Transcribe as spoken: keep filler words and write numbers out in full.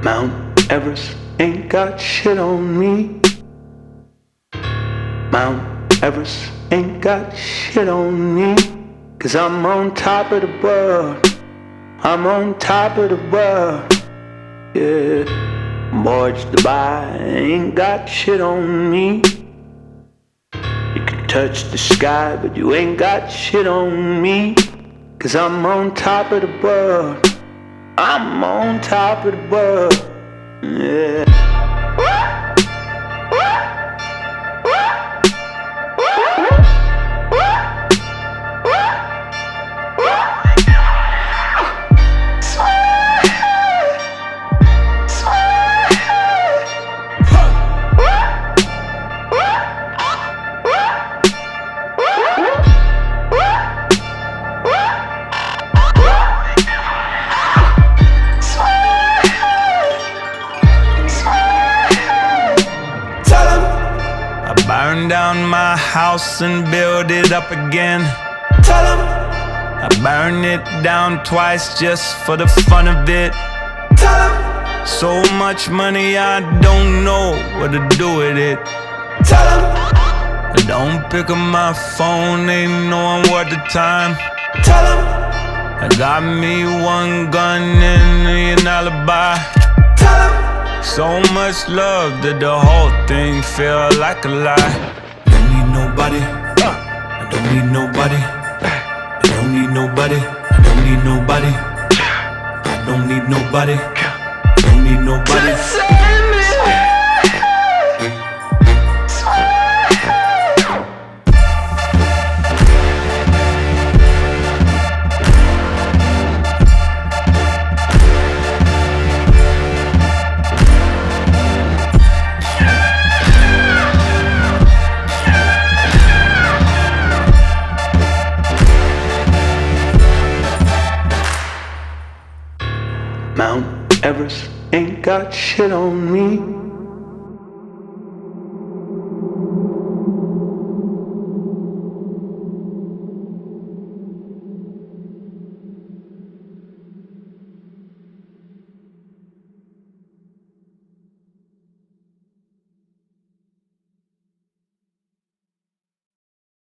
Mount Everest ain't got shit on me. Mount Everest ain't got shit on me. Cause I'm on top of the world. I'm on top of the world. Yeah. Boys Dubai ain't got shit on me. You can touch the sky, but you ain't got shit on me. Cause I'm on top of the world. I'm on top of the world. Yeah. Burn down my house and build it up again. Tell 'em I burn it down twice just for the fun of it. Tell 'em so much money I don't know what to do with it. Tell 'em I don't pick up my phone, ain't knowing what the time. Tell 'em I got me one gun and an alibi. Tell 'em so much love that the whole thing feel like a lie. Don't need nobody, I don't need nobody. I don't need nobody, I don't need nobody. I don't need nobody, I don't need nobody. Mount Everest ain't got shit on me.